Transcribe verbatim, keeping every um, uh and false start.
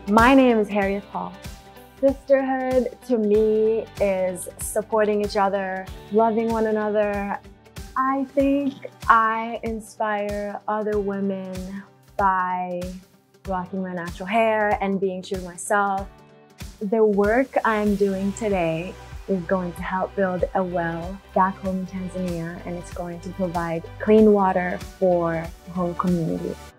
My name is Herieth. Sisterhood to me is supporting each other, loving one another. I think I inspire other women by rocking my natural hair and being true to myself. The work I'm doing today is going to help build a well back home in Tanzania, and it's going to provide clean water for the whole community.